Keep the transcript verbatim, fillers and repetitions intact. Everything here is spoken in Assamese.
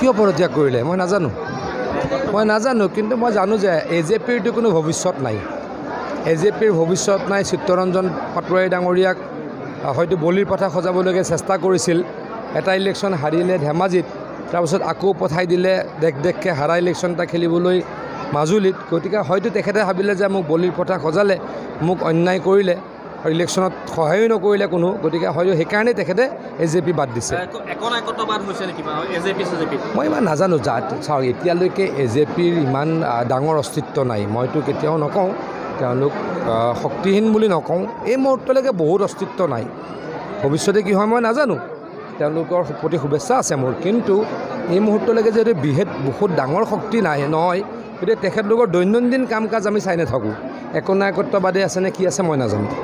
কিয় পদত্যাগ কৰিলে মই নাজানো মই নাজানো কিন্তু মই জানো যে এ জে পিৰটো কোনো ভৱিষ্যত নাই এ জে পিৰ ভৱিষ্যত নাই চিত্তৰঞ্জন পাটোৱাৰী ডাঙৰীয়াক হয়তো বলিৰ পথা সজাবলৈকে চেষ্টা কৰিছিল এটা ইলেকশ্যন হাৰিলে ধেমাজিত তাৰপিছত আকৌ পঠাই দিলে দেখ দেখকে হাৰা ইলেকশ্যন এটা খেলিবলৈ মাজুলীত গতিকে হয়তো তেখেতে ভাবিলে যে মোক বলিৰ পথা সজালে মোক অন্যায় কৰিলে আৰু ইলেকশ্যনত সহায়ো নকৰিলে কোনো গতিকে হয়তো সেইকাৰণে তেখেতে এ জে পি বাদ দিছে মই ইমান নাজানো যা চাওক এতিয়ালৈকে এ জে পিৰ ইমান ডাঙৰ অস্তিত্ব নাই মইতো কেতিয়াও নকওঁ তেওঁলোক শক্তিহীন বুলি নকওঁ এই মুহূৰ্তলৈকে বহুত অস্তিত্ব নাই ভৱিষ্যতে কি হয় মই নাজানো তেওঁলোকৰ প্ৰতি শুভেচ্ছা আছে মোৰ কিন্তু এই মুহূৰ্তলৈকে যদি বিহেত বহুত ডাঙৰ শক্তি নাই নহয় গতিকে তেখেতলোকৰ দৈনন্দিন কাম কাজ আমি চাই নাথাকোঁ একনায়কত্ববাদী আছে নে কি আছে মই নাজানো